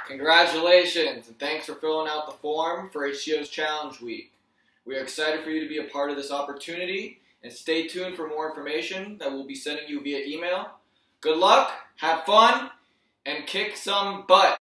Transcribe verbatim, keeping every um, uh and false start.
Congratulations, and thanks for filling out the form for H D Y O's Challenge Week. We are excited for you to be a part of this opportunity, and stay tuned for more information that we'll be sending you via email. Good luck, have fun, and kick some butt.